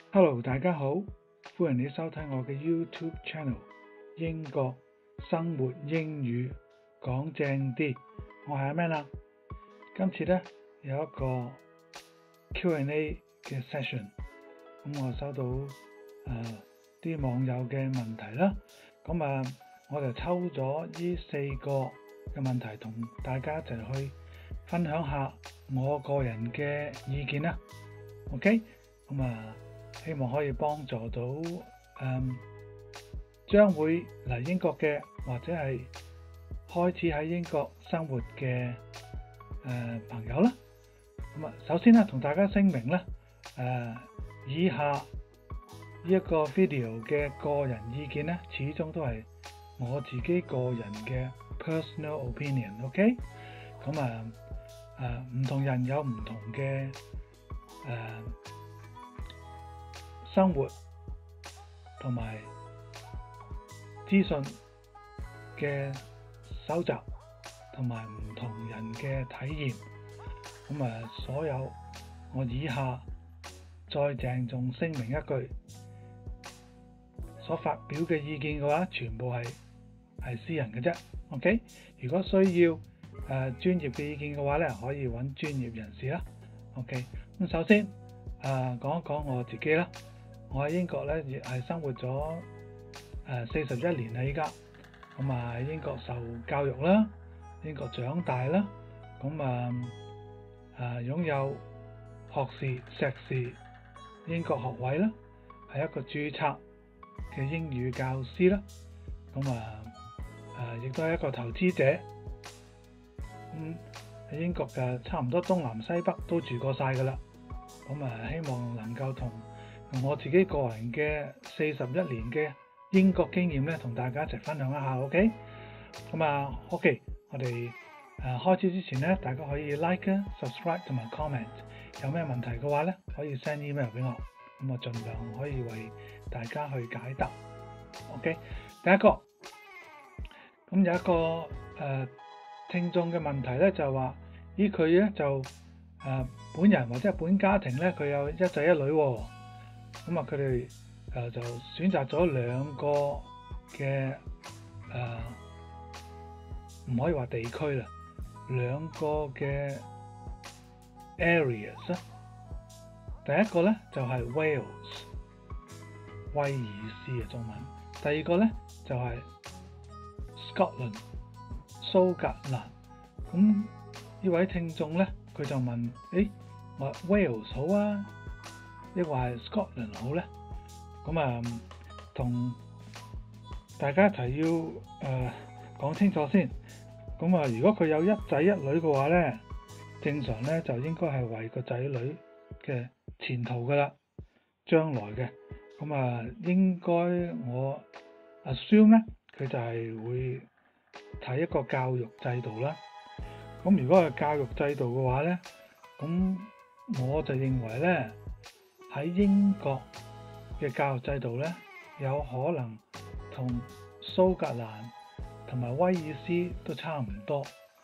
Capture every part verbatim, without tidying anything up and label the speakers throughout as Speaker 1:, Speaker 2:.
Speaker 1: Hello，大家好，歡迎你收睇我嘅 YouTube channel 英國生活英語講正啲，我係阿 Man 啦。今次咧有一個 Q and A 嘅 session，咁我收到誒啲、呃、網友嘅問題啦，咁啊我就抽咗呢四個嘅問題同大家一齊去分享下我個人嘅意見啦。OK，咁啊。希望可以幫助到誒、嗯、將會嚟英國嘅或者係開始喺英國生活嘅誒、呃、朋友啦。咁啊，首先咧同大家聲明咧，誒、呃、以下呢一個 video 嘅個人意見咧，始終都係我自己個人嘅 personal opinion。OK，咁啊誒唔同人有唔同嘅誒。呃生活同埋資訊嘅搜集同埋唔同人嘅體驗，咁啊，所有我以下再鄭重聲明一句，所發表嘅意見嘅話，全部係係私人嘅啫。OK，如果需要誒、呃、專業嘅意見嘅話咧，可以揾專業人士啦。OK，咁首先誒、呃、講一講我自己啦。我喺英國咧，亦係生活咗誒四十一年啦，依家咁啊喺英國受教育啦，英國長大啦，咁啊誒擁有學士、碩士英國學位啦，係一個註冊嘅英語教師啦，咁啊誒亦都係一個投資者，咁喺英國嘅差唔多東南西北都住過晒噶啦，咁啊希望能夠同我自己個人嘅四十一年嘅英國經驗咧，同大家一齊分享一下 ，OK？ 咁啊 ，OK， 我哋誒、呃、開始之前咧，大家可以 like、subscribe 同埋 comment。有咩問題嘅話咧，可以 send email 俾我，咁我盡量可以為大家去解答。OK， 第一個，咁有一個誒、呃、聽眾嘅問題咧，就話咦佢咧就誒、呃、本人或者係本家庭咧，佢有一仔一女喎、哦。咁啊，佢哋誒就選擇咗兩個嘅誒，唔可以話地區啦，兩個嘅 areas 啦。第一個咧就係 Wales， 威爾斯嘅中文。第二個咧就係 Scotland， 蘇格蘭。咁呢位聽眾咧，佢就問：誒，我 Wales 好啊，抑或係 Scotland 好咧？咁啊，同大家一齊要誒講、呃、清楚先。咁啊，如果佢有一仔一女嘅話咧，正常咧就應該係為個仔女嘅前途噶啦，將來嘅。咁啊，應該我 assume 咧，佢就係會睇一個教育制度啦。咁如果係教育制度嘅話咧，咁我就認為咧，喺英國嘅教育制度咧，有可能同蘇格蘭同埋威爾斯都差唔多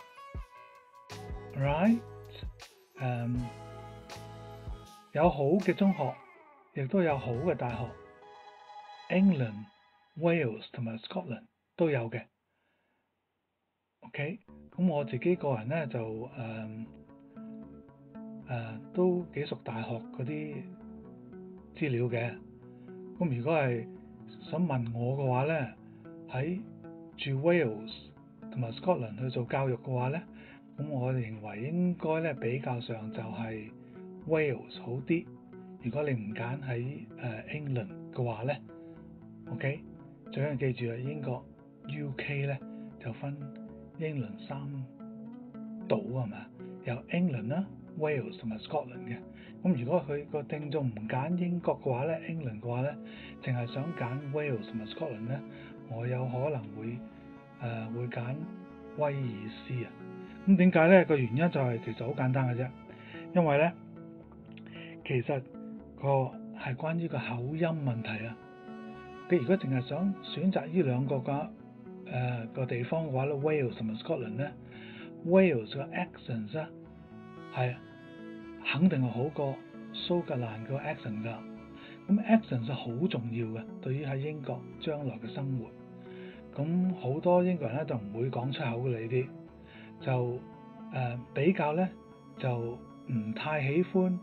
Speaker 1: ，right？ 誒、um，有好嘅中學，亦都有好嘅大學 ，England、Wales 同埋 Scotland 都有嘅。OK，咁我自己個人咧就誒誒、呃呃、都幾熟大學嗰啲資料嘅。咁如果係想問我嘅話咧，喺住 Wales 同埋 Scotland 去做教育嘅話咧，咁我認為應該咧比較上就係 Wales 好啲。如果你唔揀喺誒 England 嘅話咧 ，OK， 最緊要記住啊，英國 U K 咧就分英倫三島係嘛，有 England 啦、Wales 同埋 Scotland 嘅。咁如果佢個聽眾唔揀英國嘅話咧 ，England 嘅話咧，淨係想揀 Wales 同埋 Scotland 咧，我有可能會誒、呃、會揀威爾斯啊。咁點解咧？個原因就係其實好簡單嘅啫，因為咧其實個係關於個口音問題啊。佢如果淨係想選擇呢兩個嘅誒個地方嘅話咧 ，Wales 同埋 Scotland 咧 ，Wales 嘅 accent 咧係肯定係好過蘇格蘭個 accent 㗎。 咁 accent 係好重要嘅，對於喺英國將來嘅生活。咁好多英國人咧就唔會講出口嘅呢啲，就誒、呃、比較咧就唔太喜歡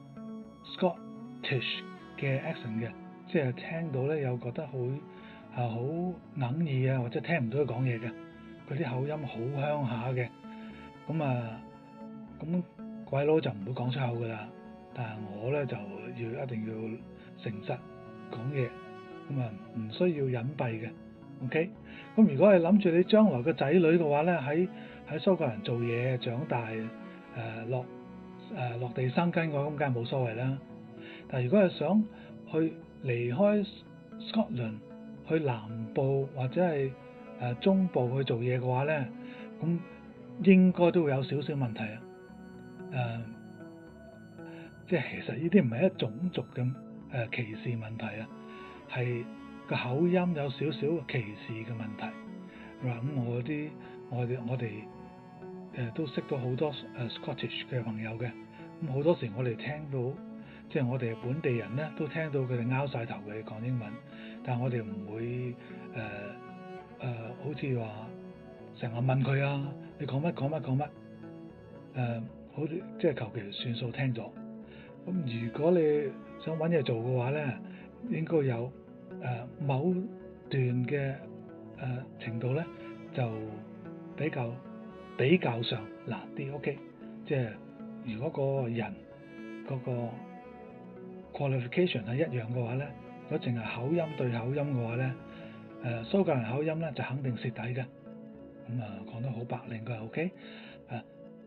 Speaker 1: Scottish 嘅 accent 嘅，即係聽到咧又覺得好啊好硬耳啊，或者聽唔到佢講嘢嘅，嗰啲口音好鄉下嘅。咁啊咁鬼佬就唔會講出口噶啦，但係我咧就要一定要誠實講嘢，咁啊唔需要隱蔽嘅。OK，咁如果係諗住你將來嘅仔女嘅話咧，喺喺蘇格蘭做嘢長大，誒、呃、落誒、呃、落地生根嘅話，咁梗係冇所謂啦。但係如果係想去離開 Scotland 去南部或者係誒、呃、中部去做嘢嘅話咧，咁應該都會有少少問題啊。誒、呃，即係其實呢啲唔係一種族嘅誒、呃、歧視問題啊，係個口音有少少歧視嘅問題。咁、嗯、我啲我哋我哋誒、呃、都識到好多誒 Scottish 嘅朋友嘅，咁好多時我哋聽到即係我哋本地人咧都聽到佢哋拗晒頭嘅講英文，但係我哋唔會誒誒、呃呃、好似話成日問佢啊，你講乜講乜講乜誒，好似即係求其算數聽咗。咁如果你想揾嘢做嘅話咧，應該有誒、呃、某段嘅誒、呃、程度咧就比較比較上難啲。OK， 即係如果個人嗰個 qualification 係一樣嘅話咧，如果淨係口音對口音嘅話咧，誒、呃、蘇格蘭口音咧就肯定蝕底嘅。咁啊講得好白領嘅 OK， 誒、uh,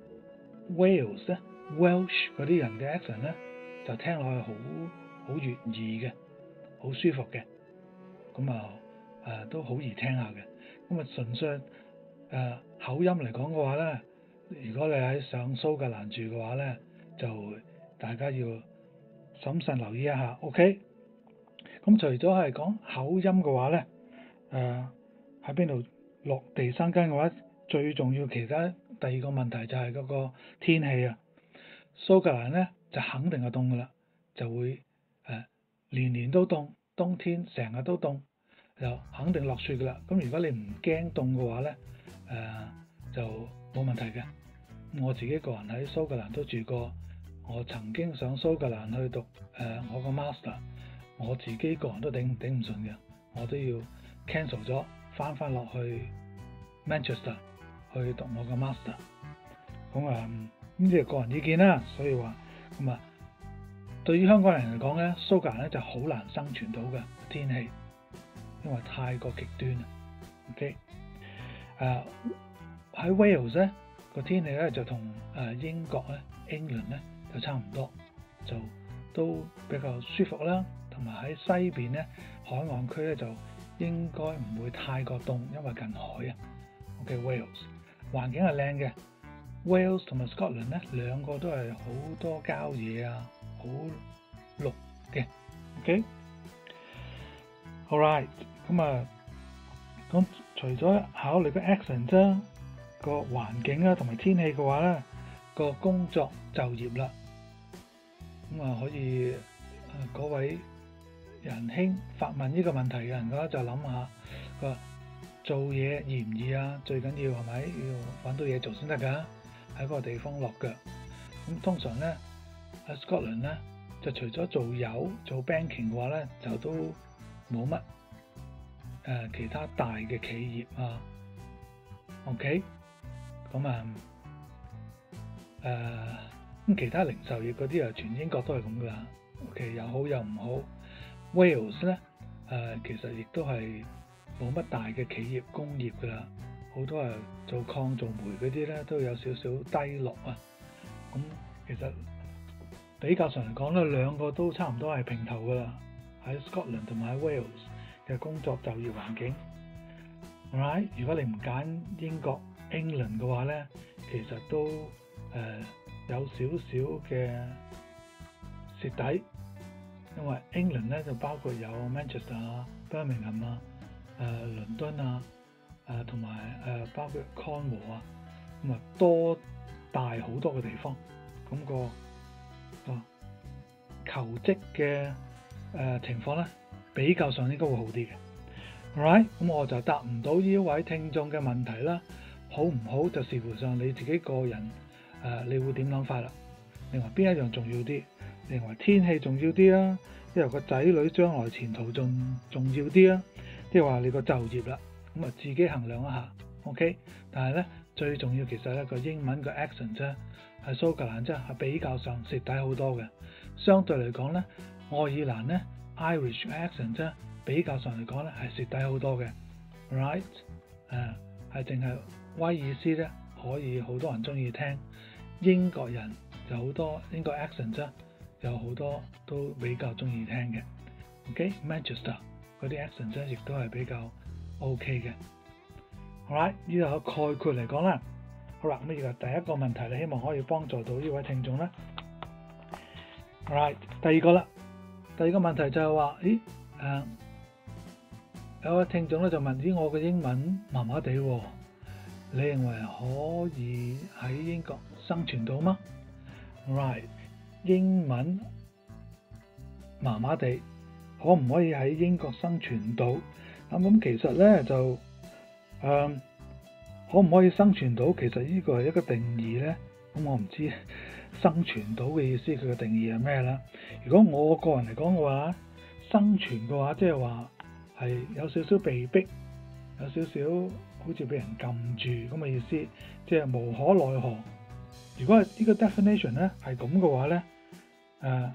Speaker 1: Wales 咧 Welsh 嗰啲人嘅 accent 咧就聽落去好好悅耳嘅，好舒服嘅，咁啊誒都好易聽下嘅。咁啊純粹誒、呃、口音嚟講嘅話咧，如果你喺上蘇格蘭住嘅話咧，就大家要審慎留意一下 OK。咁除咗係講口音嘅話咧，誒喺邊度落地生根嘅話，最重要其他第二個問題就係嗰個天氣啊。蘇格蘭咧就肯定係凍噶啦，就會誒、呃、年年都凍，冬天成日都凍，就肯定落雪噶啦。咁如果你唔驚凍嘅話咧，誒、呃、就冇問題嘅。我自己個人喺蘇格蘭都住過，我曾經上蘇格蘭去讀誒、呃、我個 master， 我自己個人都頂頂唔順嘅，我都要 cancel 咗，翻翻落去 Manchester 去讀我個 master。咁啊呢啲係個人意見啦，所以話咁啊，對於香港人嚟講咧，蘇格蘭咧就好難生存到嘅天氣，因為太過極端啦。OK，誒喺 Wales 咧個天氣咧就同誒英國咧 England 咧就差唔多，就都比較舒服啦。同埋喺西邊咧海岸區咧就應該唔會太過凍，因為近海啊。OK，Wales 環境係靚嘅。Wales 同埋 Scotland 咧兩個都係好多郊野啊，好綠嘅。OK，Alright，咁啊，咁除咗考慮個 accent 啫，個環境啊同埋天氣嘅話咧，個工作就業啦，咁啊可以誒嗰位仁兄發問呢個問題嘅人嘅話就諗下個做嘢易唔易啊？最緊要係咪要揾到嘢做先得㗎？喺嗰個地方落腳，咁通常咧喺 Scotland 咧就除咗做油做 banking 嘅話咧，就都冇乜誒其他大嘅企業啊。OK，咁啊誒咁其他零售業嗰啲啊，全英國都係咁噶啦。OK， 又好又唔好。Wales 咧誒、呃、其實亦都係冇乜大嘅企業工業噶啦。好多係做礦做煤嗰啲咧，都有少少低落啊。咁其實比較上嚟講咧，兩個都差唔多係平頭噶啦。喺 Scotland 同埋喺 Wales 嘅工作就業環境。Alright，如果你唔揀英國 England 嘅話咧，其實都誒、呃、有少少嘅蝕底，因為 England 咧就包括有 Manchester 啊、Birmingham 啊、誒、呃、倫敦啊。誒同埋誒包括 Cornwall 啊，咁啊多大好多嘅地方，咁、那個啊求職嘅呃、情況咧，比較上應該會好啲嘅。Alright，咁我就答唔到呢位聽眾嘅問題啦。好唔好就視乎上你自己個人誒、呃，你會點諗法啦？另外邊一樣重要啲？另外天氣重要啲啊？因為個仔女將來前途仲重要啲啊？即係話你個就業啦，咁啊自己衡量一下。OK，但係咧最重要其實咧個英文個 accent 啫，係蘇格蘭啫係比較上蝕底好多嘅。相對嚟講咧，愛爾蘭咧 Irish accent 啫，比較上嚟講咧係蝕底好多嘅。Right，誒係淨係威爾斯咧可以好多人中意聽，英國人就好多英國 accent 啫，有好多都比較中意聽嘅。OK，Manchester 嗰啲 accent 啫，亦都係比較 OK 嘅。Alright，呢度概括嚟講啦。好啦，咁呢個第一個問題咧，希望可以幫助到呢位聽眾啦。Alright，第二個啦，第二個問題就係話，咦，誒，有位聽眾咧就問：咦，我嘅英文麻麻地喎，你認為可以喺英國生存到嗎？ Right， 英文麻麻地，可唔可以喺英國生存到？咁咁其實咧就誒、嗯，可唔可以生存到？其實呢個係一個定義咧。咁我唔知生存到嘅意思，佢嘅定義係咩啦？如果我個人嚟講嘅話，生存嘅話，即係話係有少少被逼，有少少好似俾人撳住咁嘅意思，即係無可奈何。如果係呢個 definition 咧係咁嘅話咧，誒、呃，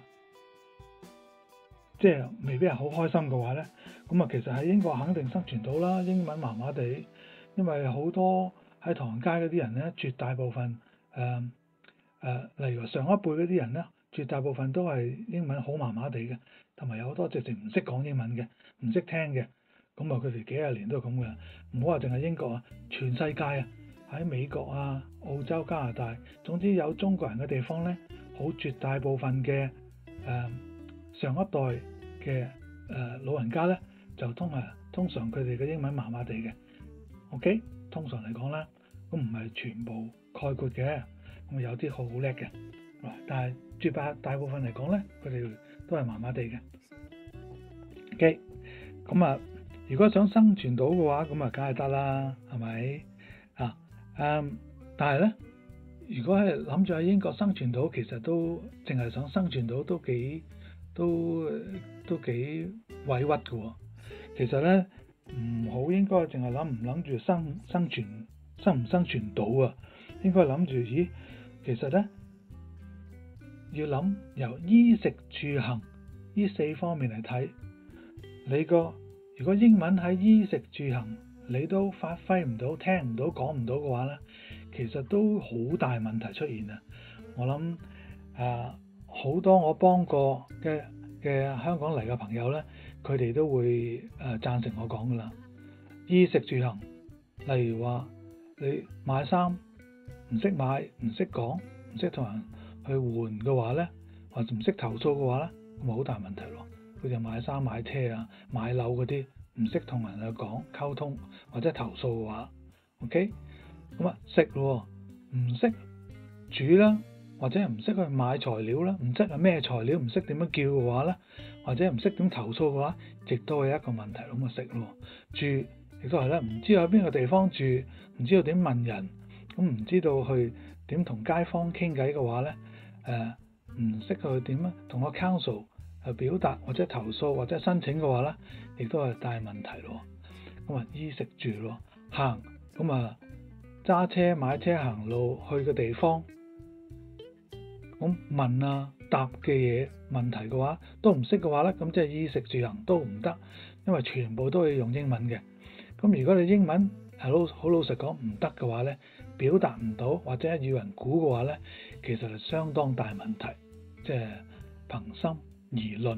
Speaker 1: 即係未必係好開心嘅話咧，咁啊其實喺英國肯定生存到啦。英文麻麻地，因為好多喺唐人街嗰啲人咧，絕大部分誒誒、呃呃，例如上一輩嗰啲人咧，絕大部分都係英文好麻麻地嘅，同埋有好多直情唔識講英文嘅，唔識聽嘅。咁啊，佢哋幾廿年都係咁嘅，唔好話淨係英國啊，全世界啊，喺美國啊、澳洲、加拿大，總之有中國人嘅地方咧，好絕大部分嘅誒、呃、上一代嘅誒、呃、老人家咧，就通啊通常佢哋嘅英文麻麻地嘅。OK，通常嚟講啦，咁唔係全部概括嘅，咁有啲好叻嘅，但係絕大大部分嚟講咧，佢哋都係麻麻地嘅。OK，咁啊。如果想生存到嘅話，咁啊梗係得啦，係咪啊？誒，但係咧，如果係諗住喺英國生存到，其實都淨係想生存到，都幾都都幾委屈嘅喎。其實咧，唔好應該淨係諗唔諗住生生存生唔生存到啊？應該諗住，咦，其實咧要諗由衣食住行呢四方面嚟睇，你個。如果英文喺衣食住行你都發揮唔到、聽唔到、講唔到嘅話咧，其實都好大問題出現啊！我諗誒好多我幫過嘅嘅香港嚟嘅朋友咧，佢哋都會誒、呃、贊成我講噶啦。衣食住行，例如話你買衫唔識買、唔識講、唔識同人去換嘅話咧，或者唔識投訴嘅話咧，咁咪好大問題咯。佢哋買衫買車啊買樓嗰啲唔識同人去講溝通或者投訴嘅話 ，OK，咁啊識咯，唔識煮啦，或者唔識去買材料啦，唔識係咩材料，唔識點樣叫嘅話咧，或者唔識點投訴嘅話，亦都係一個問題。咁啊識咯，住亦都係咧，唔知道喺邊個地方住，唔知道點問人，咁唔知道去點同街坊傾偈嘅話咧，誒唔識去點啊同個 council。去表達或者投訴或者申請嘅話咧，亦都係大問題咯。咁啊，衣食住咯，行咁啊，揸車買車行路去嘅地方，咁問啊答嘅嘢問題嘅話都唔識嘅話咧，咁即係衣食住行都唔得，因為全部都要用英文嘅。咁如果你英文係老好老實講唔得嘅話咧，表達唔到或者要人估嘅話咧，其實係相當大問題，即係憑心而論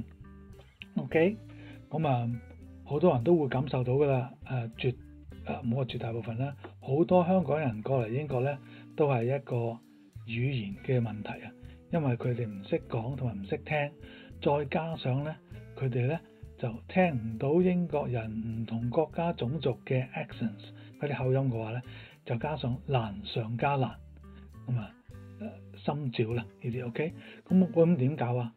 Speaker 1: ，OK，咁啊，好多人都會感受到噶啦，誒、呃、絕誒冇話絕大部分啦，好多香港人過嚟英國咧，都係一個語言嘅問題啊，因為佢哋唔識講同埋唔識聽，再加上咧，佢哋咧就聽唔到英國人唔同國家種族嘅 accents，佢哋口音嘅話咧，就加上難上加難，咁啊誒心照啦呢啲 OK，咁咁點搞啊？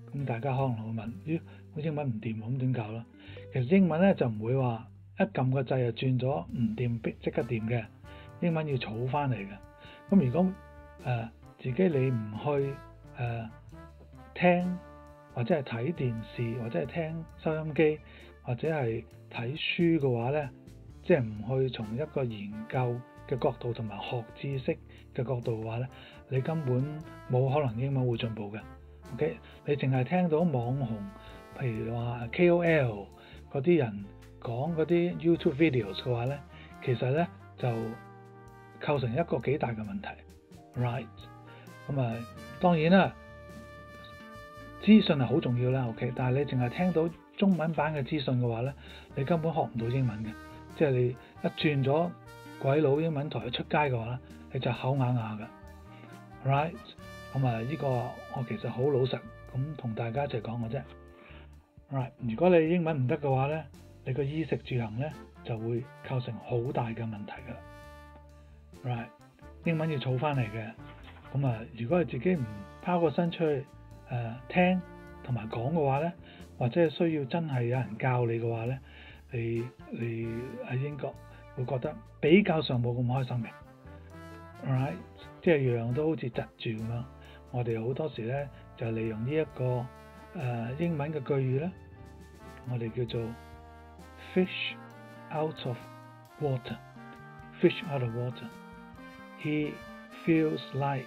Speaker 1: 咁大家可能會問：咦，我英文唔掂，咁點搞啦？其實英文咧就唔會話一撳個掣就轉咗唔掂，即刻掂嘅。英文要儲翻嚟嘅。咁如果誒、呃、自己你唔去誒、呃、聽或者係睇電視或者係聽收音機或者係睇書嘅話咧，即係唔去從一個研究嘅角度同埋學知識嘅角度嘅話咧，你根本冇可能英文會進步嘅。OK，你淨係聽到網紅，譬如話 K O L 嗰啲人講嗰啲 YouTube videos 嘅話咧，其實咧就構成一個幾大嘅問題 ，right？ 咁啊，當然啦，資訊係好重要啦 ，OK， 但係你淨係聽到中文版嘅資訊嘅話咧，你根本學唔到英文嘅，即係你一轉咗鬼佬英文台出街嘅話咧，你就口啞啞嘅 ，right？ 咁啊，呢個我其實好老實咁同大家一齊講嘅啫。Right， 如果你英文唔得嘅話咧，你個衣食住行咧就會構成好大嘅問題㗎啦。Right， 英文要儲翻嚟嘅。咁啊，如果你自己唔拋個身出去誒、呃、聽同埋講嘅話咧，或者係需要真係有人教你嘅話咧，你你喺英國會覺得比較上冇咁開心嘅。Right， 即係樣樣都好似窒住咁樣。我哋好多時咧就利用呢、這、一個誒、呃、英文嘅句語咧，我哋叫做 fish out of water，fish out of water。He feels like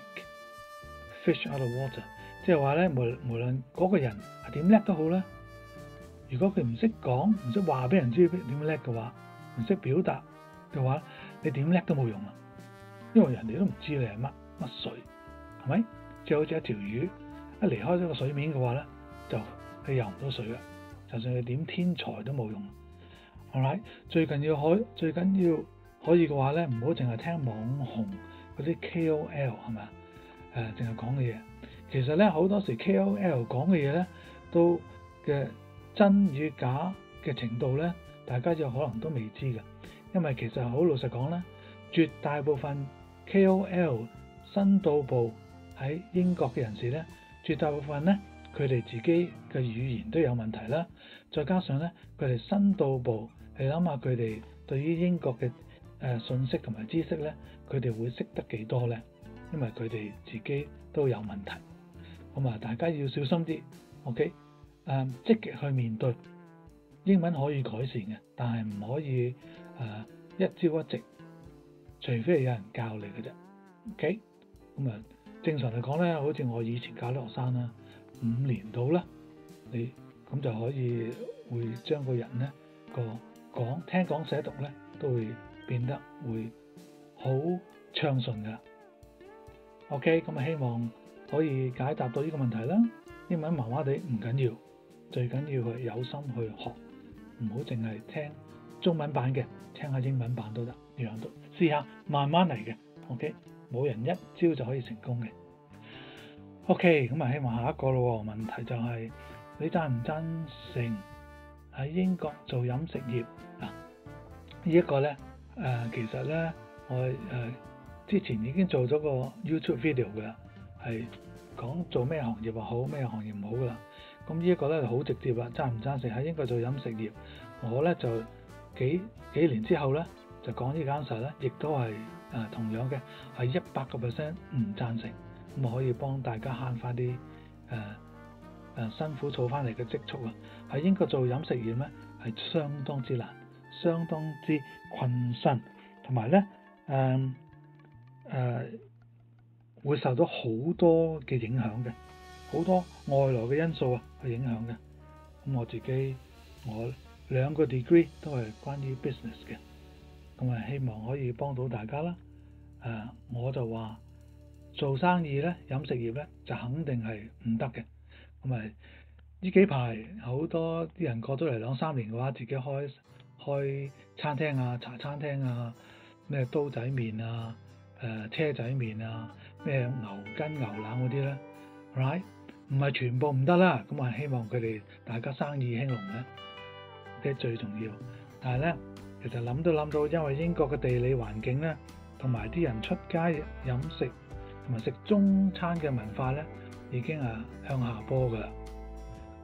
Speaker 1: fish out of water， 即係話咧，無無論嗰個人係點叻都好啦，如果佢唔識講，唔識話俾人知點叻嘅話，唔識表達嘅話，你點叻都冇用啊，因為人哋都唔知你係乜乜水，係咪？即係好似一條魚一離開咗個水面嘅話咧，就佢游唔到水啦。就算你點天才都冇用。Alright，最緊要可最緊要可以嘅話咧，唔好淨係聽網紅嗰啲 K O L 係咪啊？誒，淨係講嘅嘢。其實咧好多時 K O L 講嘅嘢咧，都嘅真與假嘅程度咧，大家有可能都未知嘅。因為其實好老實講咧，絕大部分 K O L 新到步喺英國嘅人士咧，絕大部分咧，佢哋自己嘅語言都有問題啦。再加上咧，佢哋新到步，你諗下佢哋對於英國嘅誒信息同埋知識咧，佢哋會識得幾多咧？因為佢哋自己都有問題。咁啊，大家要小心啲 ，OK？誒，積極去面對。英文可以改善嘅，但係唔可以誒、呃、一朝一夕，除非係有人教你嘅啫。OK？咁啊。正常嚟講咧，好似我以前教啲學生啦，五年到啦，你咁就可以會將個人咧個講聽講寫讀咧都會變得會好暢順噶。OK，咁啊希望可以解答到呢個問題啦。英文麻麻地唔緊要，最緊要係有心去學，唔好淨係聽中文版嘅，聽下英文版都得，樣都試下，慢慢嚟嘅。OK。冇人一朝就可以成功嘅。OK，咁啊，希望下一個咯。問題就係、是、你贊唔贊成喺英國做飲食業啊？這個、呢一個咧誒，其實咧我誒、呃、之前已經做咗個 YouTube video 嘅，係講做咩行業話好，咩行業唔好噶啦。咁呢一個咧就好直接啦，贊唔贊成喺英國做飲食業？我咧就幾幾年之後咧就講呢個 answer 咧，亦都係。誒同樣嘅係一百個 percent 唔贊成，咁啊可以幫大家慳翻啲誒誒辛苦儲翻嚟嘅積蓄啊！喺英國做飲食業咧係相當之難，相當之困身，同埋咧誒誒會受到好多嘅影響嘅，好多外來嘅因素啊去影響嘅。咁我自己我兩個 degree 都係關於 business 嘅。咁啊，希望可以幫到大家啦。誒、呃，我就話做生意咧，飲食業咧就肯定係唔得嘅。咁啊，呢幾排好多啲人過咗嚟兩三年嘅話，自己開開餐廳啊、茶餐廳啊、咩刀仔麵啊、誒、呃、車仔麵啊、咩牛筋牛腩嗰啲咧 ，right？ 唔係全部唔得啦。咁啊，希望佢哋大家生意興隆咧，即係最重要。但係咧。其實諗都諗到，因為英國嘅地理環境咧，同埋啲人出街飲食同埋食中餐嘅文化咧，已經係向下坡噶啦。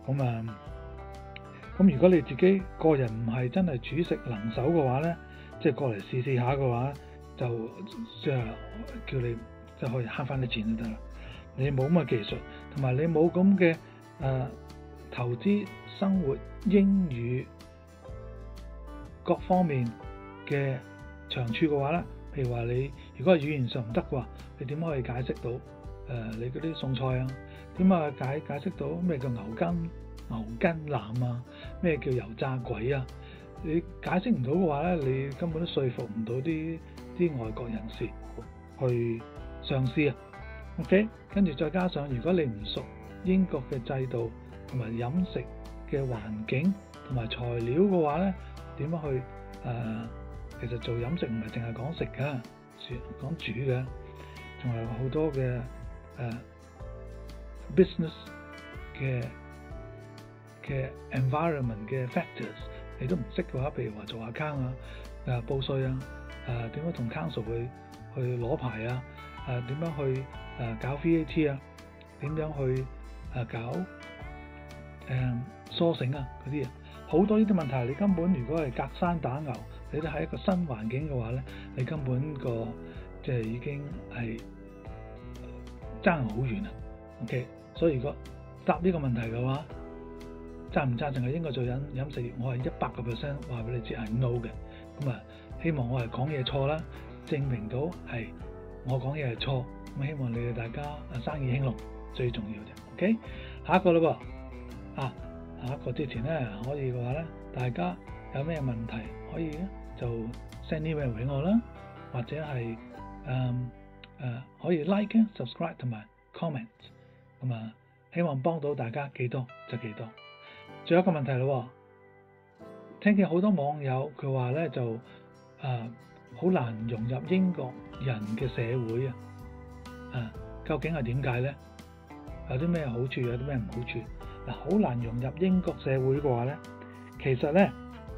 Speaker 1: 咁啊，咁如果你自己個人唔係真係煮食能手嘅話咧，即係過嚟試試下嘅話，就即係叫你即係可以慳翻啲錢就得啦。你冇咁嘅技術，同埋你冇咁嘅誒投資生活英語各方面嘅長處嘅話咧，譬如話你如果係語言上唔得嘅話，你點可以解釋到誒、呃、你嗰啲餸菜啊？點啊解解釋到咩叫牛筋牛筋腩啊？咩叫油炸鬼啊？你解釋唔到嘅話咧，你根本都說服唔到啲啲外國人士去嘗試啊。OK， 跟住再加上如果你唔熟英國嘅制度同埋飲食嘅環境同埋材料嘅話咧，點樣去誒、呃？其實做飲食唔係淨係講食㗎，講煮嘅，仲有好多嘅誒、呃、business 嘅嘅 environment 嘅 factors， 你都唔識嘅話，譬如話做 account 啊、誒報稅啊、誒點樣同 council 去去攞牌啊、誒點樣去誒搞 V A T 啊，點樣去誒搞誒梳繩啊嗰啲啊，好多呢啲問題，你根本如果係隔山打牛，你都喺一個新環境嘅話咧，你根本個即係已經係爭好遠啊。OK， 所以如果答呢個問題嘅話，贊唔贊成係應該做飲飲食業？我係一百個 percent 話俾你知係 no 嘅。咁啊，希望我係講嘢錯啦，證明到係我講嘢係錯。咁希望你哋大家啊生意興隆最重要嘅。OK， 下一個啦噃啊，下一個之前咧可以嘅話咧，大家有咩問題可以咧就 send email 俾我啦，或者係誒誒可以 like、subscribe 同埋 comment。咁啊，希望幫到大家幾多就幾多。仲有一個問題咯，聽見好多網友佢話咧就誒好、呃、難融入英國人嘅社會啊，啊究竟係點解咧？有啲咩好處，有啲咩唔好處？嗱、啊，好難融入英國社會嘅話咧，其實咧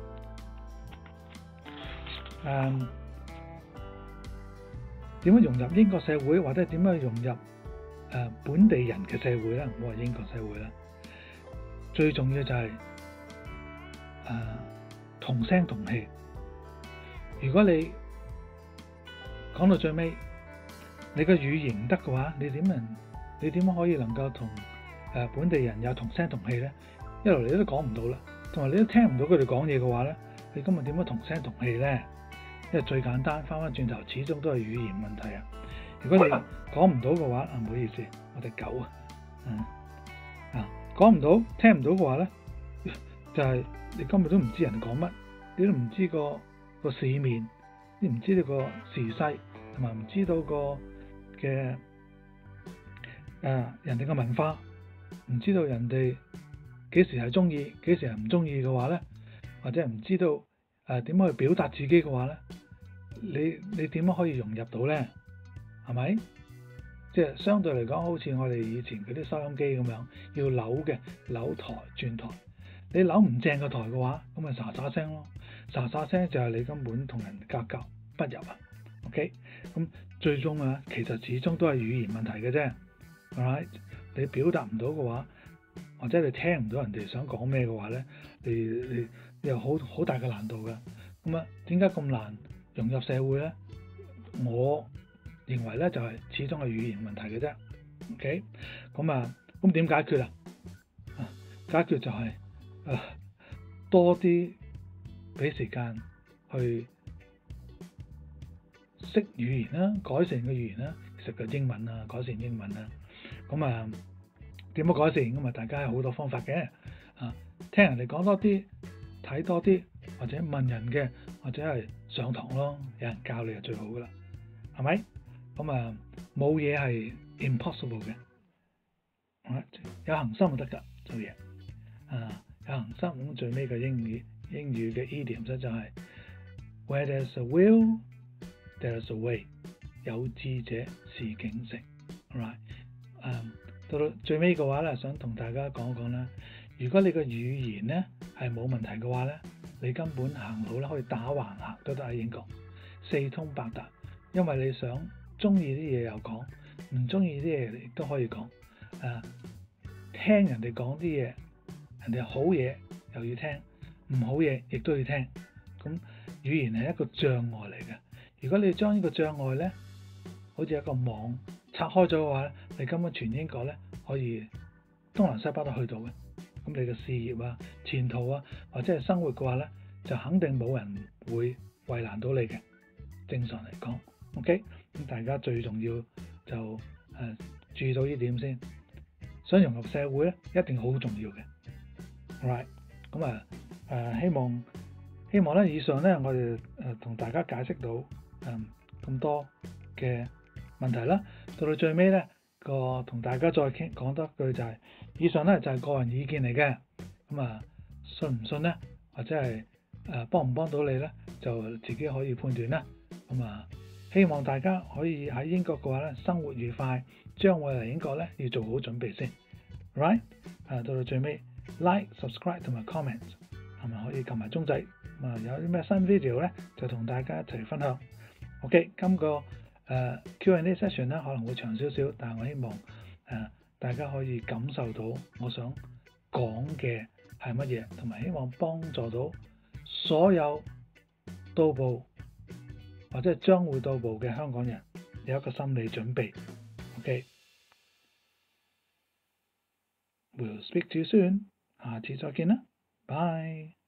Speaker 1: 誒點樣融入英國社會，或者點樣融入誒、呃、本地人嘅社會咧？唔好話英國社會啦。最重要就係、是、誒、呃、同聲同氣。如果你講到最尾，你個語言唔得嘅話，你點能你點樣可以能夠同誒本地人有同聲同氣咧？一來你都講唔到啦，同埋你都聽唔到佢哋講嘢嘅話咧，你今日點樣同聲同氣咧？因為最簡單，翻翻轉頭，始終都係語言問題啊！如果你講唔到嘅話，啊唔好意思，我哋狗啊，嗯啊。講唔到、聽唔到嘅話咧，就係、是、你根本都唔知人哋講乜，你都唔知個個市面，你唔知道個時勢，同埋唔知道個嘅誒、呃、人哋嘅文化，唔知道人哋幾時係中意，幾時係唔中意嘅話咧，或者唔知道誒點樣去表達自己嘅話咧，你你點樣可以融入到咧？係咪？即係相對嚟講，好似我哋以前嗰啲收音機咁樣，要扭嘅扭台轉台。你扭唔正個台嘅話，咁咪沙沙聲咯。沙沙聲就係你根本同人格格不入啊。OK，咁最終啊，其實始終都係語言問題嘅啫。Alright，你表達唔到嘅話，或者你聽唔到人哋想講咩嘅話咧，你你你有好好大嘅難度㗎。咁啊，點解咁難融入社會咧？我認為咧就係始終係語言問題嘅啫。OK，咁啊，咁點解決啊？啊，解決就係、是、啊多啲俾時間去識語言啦，改善個語言啦，識個英文啊，改善英文啊。咁啊點樣改善？咁啊大家有好多方法嘅啊，聽人哋講多啲，睇多啲，或者問人嘅，或者係上堂咯，有人教你就最好噶啦，係咪？咁啊，冇嘢係 impossible 嘅，有恒心就得㗎做嘢。啊，有恒心咁最尾嘅英語英語嘅 idiom 咧就係 Where there's a will, there's a way。有志者事竟成。Alright，啊，到到最尾嘅話咧，想同大家講一講啦。如果你個語言咧係冇問題嘅話咧，你根本行路咧可以打橫行都得喺英國，四通八達，因為你想。中意啲嘢又講，唔中意啲嘢亦都可以講。誒、啊，聽人哋講啲嘢人哋好嘢又要聽，唔好嘢亦都要聽。咁語言係一個障礙嚟嘅。如果你將呢個障礙咧，好似一個網拆開咗嘅話咧，你根本全英國咧可以東南西北都去到嘅。咁你嘅事業啊、前途啊，或者係生活嘅話咧，就肯定冇人會為難到你嘅。正常嚟講 ，OK，咁大家最重要就誒、呃、注意到呢點先。想融入社會咧，一定好重要嘅。Alright，咁啊誒希望希望咧，以上咧我哋誒同大家解釋到誒咁、嗯、多嘅問題啦。到到最尾咧，個同大家再傾講多句就係、是，以上咧就係、是、個人意見嚟嘅。咁啊，信唔信咧，或者係誒幫唔幫到你咧，就自己可以判斷啦。咁啊，希望大家可以喺英國嘅話咧，生活愉快。將會嚟英國咧，要做好準備先。Right？啊，到到最尾 ，like、subscribe 同埋 comment 係咪可以撳埋鐘仔？啊，有啲咩新 video 咧，就同大家一齊分享。OK，今個誒、呃、Q and A session 咧可能會長少少，但係我希望誒、呃、大家可以感受到我想講嘅係乜嘢，同埋希望幫助到所有到埗或者係將會到埗嘅香港人有一個心理準備。OK，we'll speak to you soon。下次再見啦，bye。